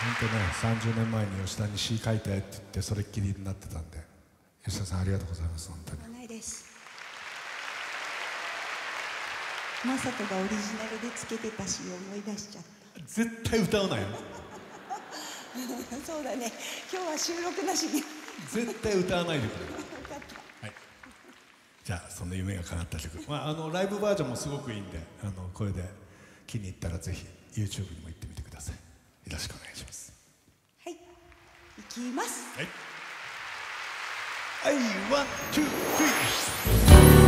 本当ね、30年前に吉田に詩書いてって言ってそれっきりになってたんで、吉田さんありがとうございます。本当にないです。まさとがオリジナルでつけてた詩を思い出しちゃった。 絶対歌うなよそうだね、今日は収録なしに絶対歌わないでくれ分かった。 はい、じゃあその夢が叶った曲、ライブバージョンもすごくいいんで、これで気に入ったらぜひ YouTube にも行ってみてください。よろしくお願いします。 はい、いきます。 はい、ワン、ツー、スリー。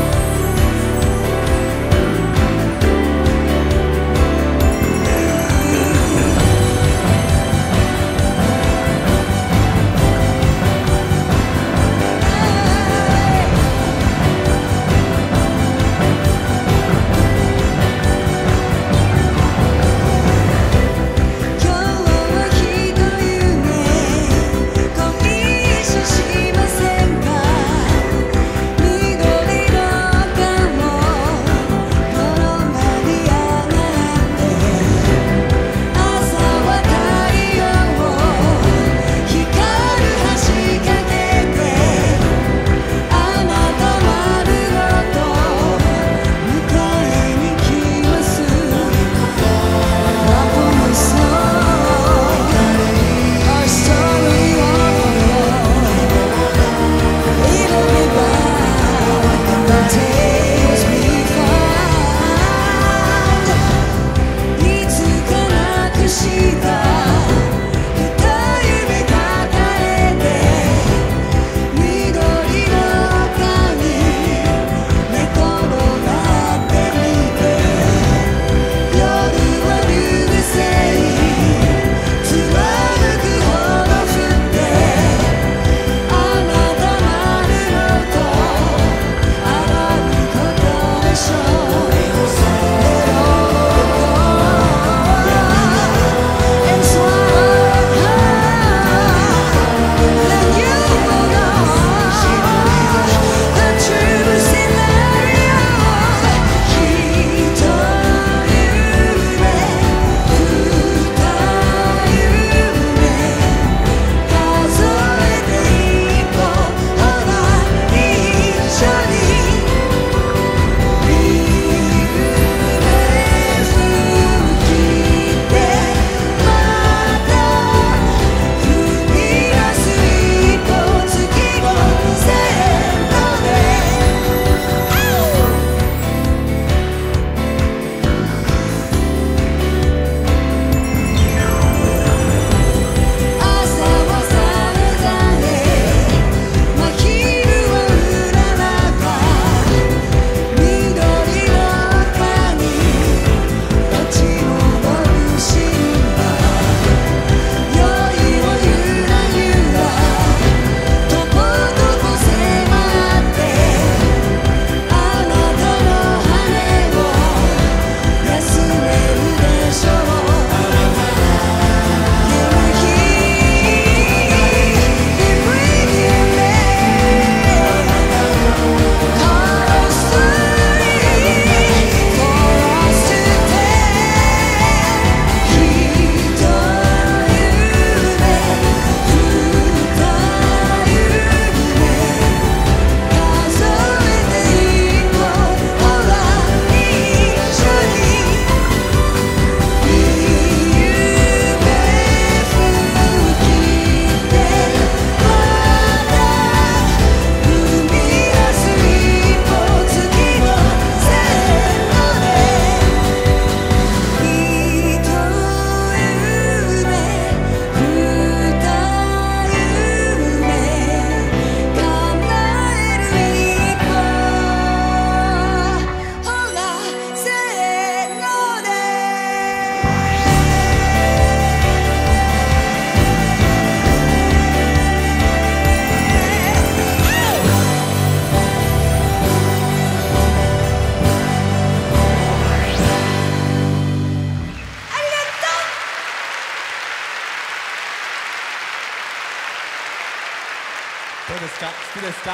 どうですか、好きですか。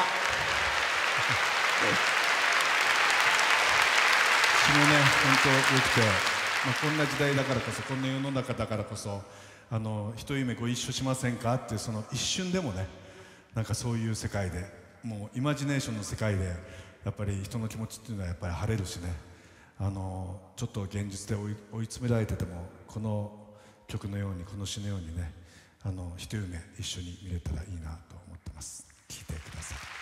詩もね、本当良くて、こんな時代だからこそ、こんな世の中だからこそ、 一夢ご一緒しませんかっていうその一瞬でもね、なんかそういう世界で、もうイマジネーションの世界でやっぱり人の気持ちっていうのはやっぱり晴れるしね、ちょっと現実で追い詰められてても、この曲のように、この詩のようにね、一夢一緒に見れたらいいなと思ってます。聴いてください。